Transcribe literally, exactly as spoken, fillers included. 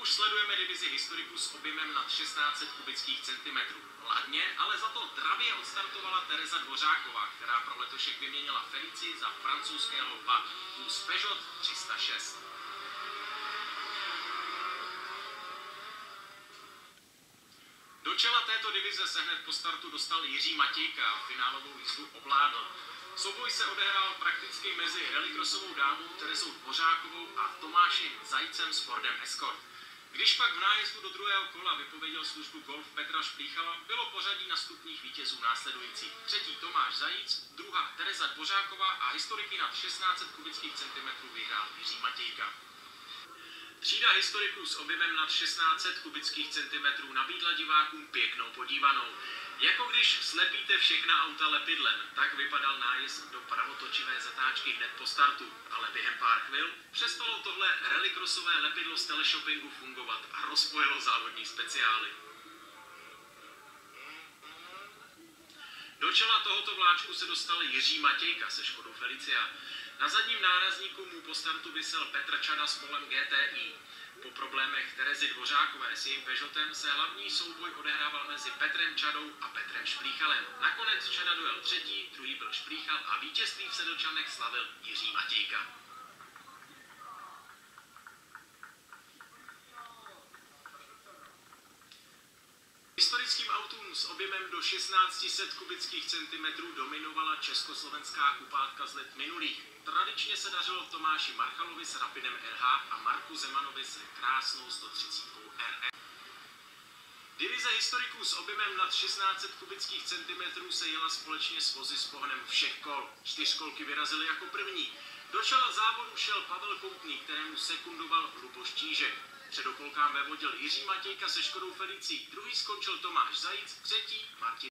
Už sledujeme divizi historiků s objemem nad šestnáct set kubických centimetrů. Ladně, ale za to dravě odstartovala Tereza Dvořáková, která pro letošek vyměnila Felicii za francouzského lva vůz Peugeot tři sta šest. Do čela této divize se hned po startu dostal Jiří Matějka a finálovou jízdu ovládl. Souboj se odehrál prakticky mezi rallycrossovou dámou Terezou Dvořákovou a Tomášem Zajícem s Fordem Escort. Když pak v nájezdu do druhého kola vypověděl službu Golf Petra Šplíchala, bylo pořadí na stupních vítězů následující. Třetí Tomáš Zajíc, druhá Tereza Dvořáková a historiky nad šestnáct set kubických centimetrů vyhrál Jiří Matějka. Třída historiků s objemem nad šestnáct set kubických centimetrů nabídla divákům pěknou podívanou. Jako když slepíte všechna auta lepidlem, tak vypadal nájezd do pravotočivé zatáčky hned po startu. Ale během pár chvil přestalo tohle rallycrossové lepidlo z teleshoppingu fungovat a rozpojilo závodní speciály. Do čela tohoto vláčku se dostal Jiří Matějka se Škodou Felicia. Na zadním nárazníku mu po startu visel Petr Čada s polem G T I. Po problémech Terezy Dvořákové s jejím Peugeotem se hlavní souboj odehrával mezi Petrem Čadou a Petrem Šplíchalem. Nakonec Čada dojel třetí, druhý byl Šplíchal a vítězství v Sedlčanech slavil Jiří Matějka. Historickým autům s objemem do šestnáct set kubických centimetrů dominovala československá kupátka z let minulých. Tradičně se dařilo Tomáši Marchalovi s Rapidem R H a Marku Zemanovi s krásnou sto třicet R E. Divize historiků s objemem nad šestnáct set kubických centimetrů se jela společně s vozy s pohonem všech kol. Čtyřkolky vyrazily jako první. Do čela závodu šel Pavel Koutný, kterému sekundoval Luboš Čížek. Před okolkám vévodil Jiří Matějka se Škodou Felicií, druhý skončil Tomáš Zajíc, třetí Martin